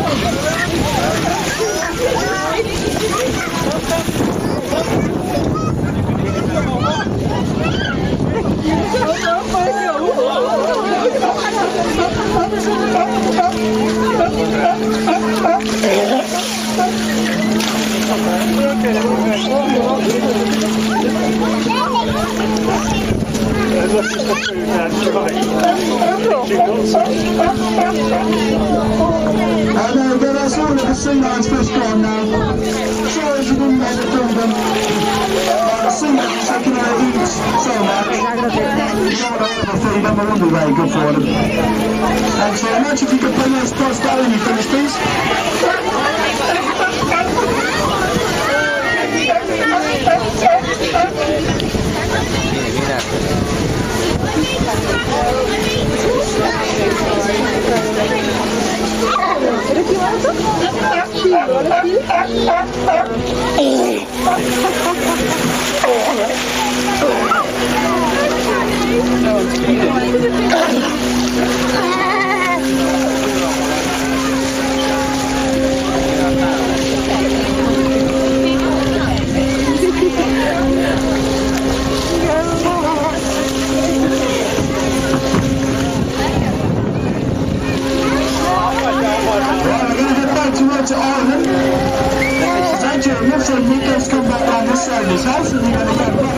That's all of the sea lions fish gone now. Sorry if you didn't make it film them. The sea lions taking their eats so much. You don't want to overfeed them, it wouldn't be very good for them. Thanks very much. If you could put those spots down when you finish, please. To Ireland. Thank you. Looks like Nico's come back down this side of his house and you're going to get